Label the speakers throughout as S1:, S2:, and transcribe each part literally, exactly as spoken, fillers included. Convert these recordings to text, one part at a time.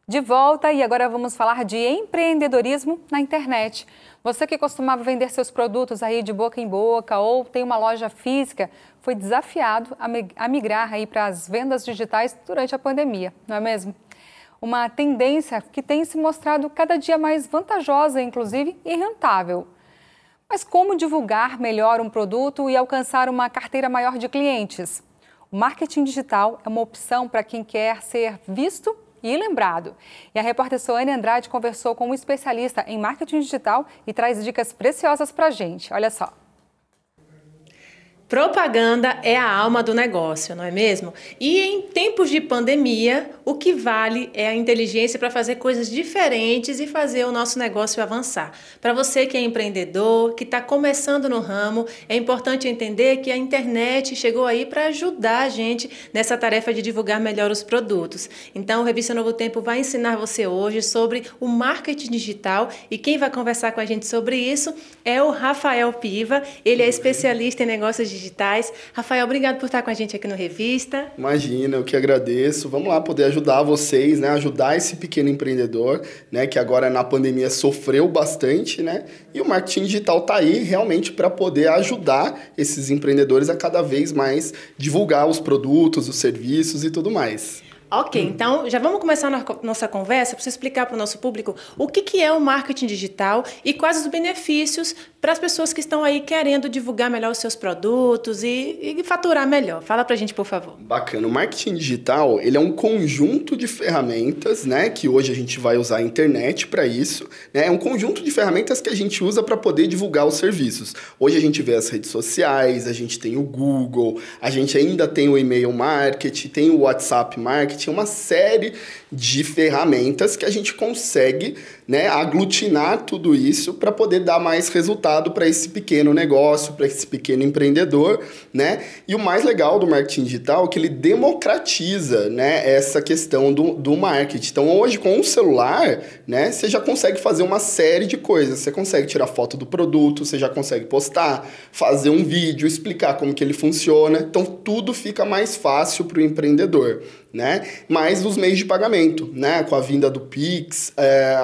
S1: De volta e agora vamos falar de empreendedorismo na internet. Você que costumava vender seus produtos aí de boca em boca ou tem uma loja física, foi desafiado a migrar aí para as vendas digitais durante a pandemia, não é mesmo? Uma tendência que tem se mostrado cada dia mais vantajosa, inclusive, e rentável. Mas como divulgar melhor um produto e alcançar uma carteira maior de clientes? O marketing digital é uma opção para quem quer ser visto e lembrado. E a repórter Soane Andrade conversou com um especialista em marketing digital e traz dicas preciosas para a gente. Olha só.
S2: Propaganda é a alma do negócio, não é mesmo? E em tempos de pandemia, o que vale é a inteligência para fazer coisas diferentes e fazer o nosso negócio avançar. Para você que é empreendedor, que está começando no ramo, é importante entender que a internet chegou aí para ajudar a gente nessa tarefa de divulgar melhor os produtos. Então, a Revista Novo Tempo vai ensinar você hoje sobre o marketing digital e quem vai conversar com a gente sobre isso é o Rafael Piva. Ele é especialista em negócios digitais. digitais. Rafael, obrigado por estar com a gente aqui no Revista.
S3: Imagina, eu que agradeço. Vamos lá poder ajudar vocês, né? Ajudar esse pequeno empreendedor, né? Que agora na pandemia sofreu bastante, né? E o marketing digital tá aí realmente para poder ajudar esses empreendedores a cada vez mais divulgar os produtos, os serviços e tudo mais.
S2: Ok, então já vamos começar a nossa conversa para você explicar para o nosso público o que, que é o marketing digital e quais os benefícios para as pessoas que estão aí querendo divulgar melhor os seus produtos e, e faturar melhor. Fala para a gente, por favor.
S3: Bacana. O marketing digital, ele é um conjunto de ferramentas, né, que hoje a gente vai usar a internet para isso, né? É um conjunto de ferramentas que a gente usa para poder divulgar os serviços. Hoje a gente vê as redes sociais, a gente tem o Google, a gente ainda tem o e-mail marketing, tem o WhatsApp marketing, uma série de ferramentas que a gente consegue, né, aglutinar tudo isso para poder dar mais resultado para esse pequeno negócio, para esse pequeno empreendedor, né? E o mais legal do marketing digital é que ele democratiza, né, essa questão do, do marketing. Então, hoje, com o celular, né, você já consegue fazer uma série de coisas. Você consegue tirar foto do produto, você já consegue postar, fazer um vídeo, explicar como que ele funciona. Então, tudo fica mais fácil para o empreendedor, né? Mais os meios de pagamento, né? Com a vinda do Pix, é,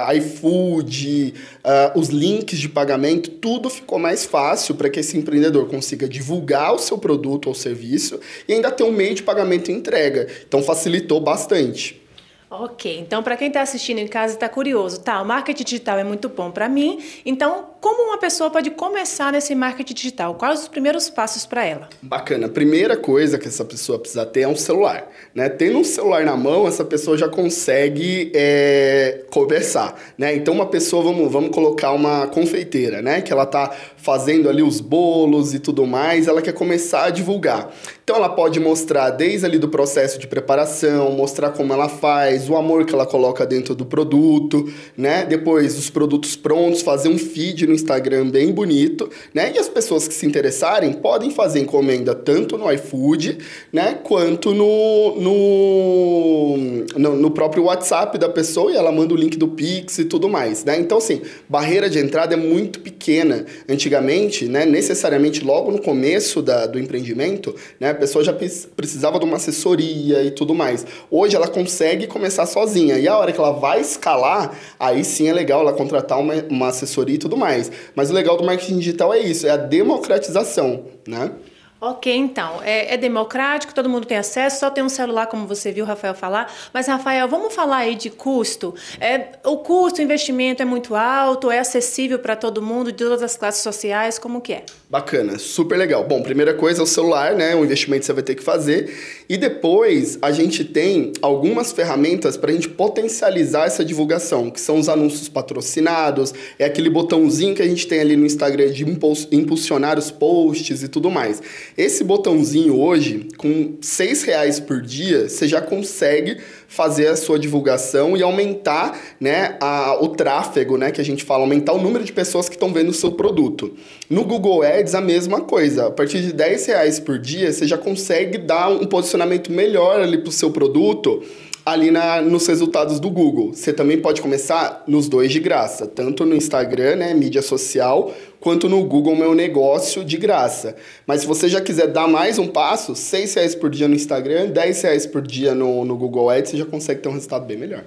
S3: iFood, é, os links de pagamento, tudo ficou mais fácil para que esse empreendedor consiga divulgar o seu produto ou serviço e ainda ter um meio de pagamento e entrega. Então, facilitou bastante.
S2: Ok, então para quem está assistindo em casa e está curioso, tá, o marketing digital é muito bom para mim, então como uma pessoa pode começar nesse marketing digital? Quais os primeiros passos para ela?
S3: Bacana, a primeira coisa que essa pessoa precisa ter é um celular, né? Tendo um celular na mão, essa pessoa já consegue é, conversar, né? Então uma pessoa, vamos, vamos colocar uma confeiteira, né? Que ela tá fazendo ali os bolos e tudo mais, ela quer começar a divulgar. Então ela pode mostrar desde ali do processo de preparação, mostrar como ela faz, o amor que ela coloca dentro do produto, né? Depois os produtos prontos, fazer um feed no Instagram bem bonito, né? E as pessoas que se interessarem podem fazer encomenda tanto no iFood, né? Quanto no, no, no, no próprio WhatsApp da pessoa e ela manda o link do Pix e tudo mais, né? Então, assim, barreira de entrada é muito pequena. Antigamente, né? Necessariamente logo no começo da, do empreendimento, né? A pessoa já precisava de uma assessoria e tudo mais. Hoje ela consegue começar sozinha. E a hora que ela vai escalar, aí sim é legal ela contratar uma, uma assessoria e tudo mais. Mas o legal do marketing digital é isso, é a democratização, né?
S2: Ok, então, é, é democrático, todo mundo tem acesso, só tem um celular, como você viu o Rafael falar. Mas, Rafael, vamos falar aí de custo. É, o custo, o investimento é muito alto, é acessível para todo mundo, de todas as classes sociais, como que é?
S3: Bacana, super legal. Bom, primeira coisa é o celular, né? O investimento que você vai ter que fazer. E depois a gente tem algumas ferramentas para a gente potencializar essa divulgação, que são os anúncios patrocinados, é aquele botãozinho que a gente tem ali no Instagram de impulsionar os posts e tudo mais. Esse botãozinho hoje, com seis reais por dia, você já consegue fazer a sua divulgação e aumentar, né, a, o tráfego, né, que a gente fala, aumentar o número de pessoas que estão vendo o seu produto. No Google Ads, a mesma coisa. A partir de dez reais por dia, você já consegue dar um posicionamento melhor ali para o seu produto, ali na, nos resultados do Google. Você também pode começar nos dois de graça, tanto no Instagram, né, mídia social, quanto no Google Meu Negócio de graça. Mas se você já quiser dar mais um passo, seis reais por dia no Instagram, dez reais por dia no, no Google Ads, você já consegue ter um resultado bem melhor.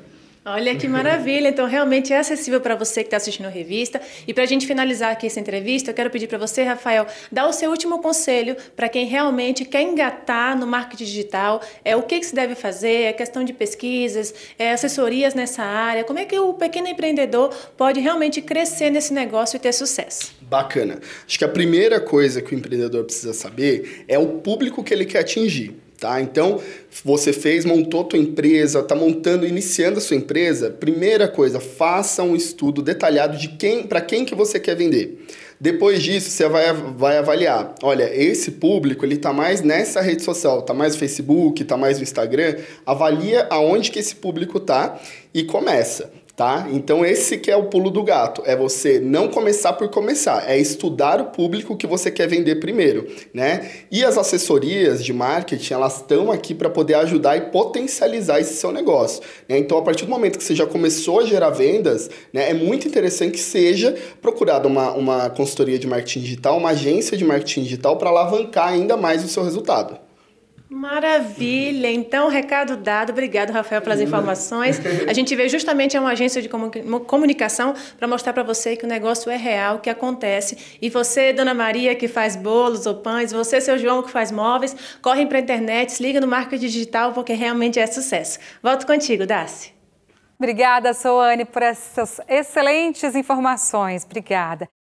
S2: Olha que maravilha, então realmente é acessível para você que está assistindo a revista. E para a gente finalizar aqui essa entrevista, eu quero pedir para você, Rafael, dar o seu último conselho para quem realmente quer engatar no marketing digital, é o que, que se deve fazer, é questão de pesquisas, é assessorias nessa área, como é que o pequeno empreendedor pode realmente crescer nesse negócio e ter sucesso?
S3: Bacana. Acho que a primeira coisa que o empreendedor precisa saber é o público que ele quer atingir. Tá? Então, você fez, montou tua empresa, está montando, iniciando a sua empresa, primeira coisa, faça um estudo detalhado de quem, para quem que você quer vender. Depois disso, você vai, vai avaliar, olha, esse público, ele está mais nessa rede social, está mais no Facebook, está mais no Instagram, avalia aonde que esse público está e começa. Tá? Então esse que é o pulo do gato, é você não começar por começar, é estudar o público que você quer vender primeiro, né? E as assessorias de marketing, elas estão aqui para poder ajudar e potencializar esse seu negócio, né? Então a partir do momento que você já começou a gerar vendas, né, é muito interessante que seja procurada uma, uma consultoria de marketing digital, uma agência de marketing digital para alavancar ainda mais o seu resultado.
S2: Maravilha! Então, recado dado. Obrigado, Rafael, pelas informações. A gente veio justamente a uma agência de comunicação para mostrar para você que o negócio é real, que acontece. E você, Dona Maria, que faz bolos ou pães, você, seu João, que faz móveis, correm para a internet, se liga no marketing digital, porque realmente é sucesso. Volto contigo, Darcy.
S1: Obrigada, Soane, por essas excelentes informações. Obrigada.